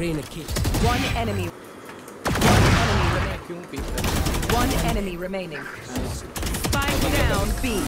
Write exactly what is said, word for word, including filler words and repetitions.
Rain a kid. One enemy. One enemy remaining. One enemy remaining. Spike down B.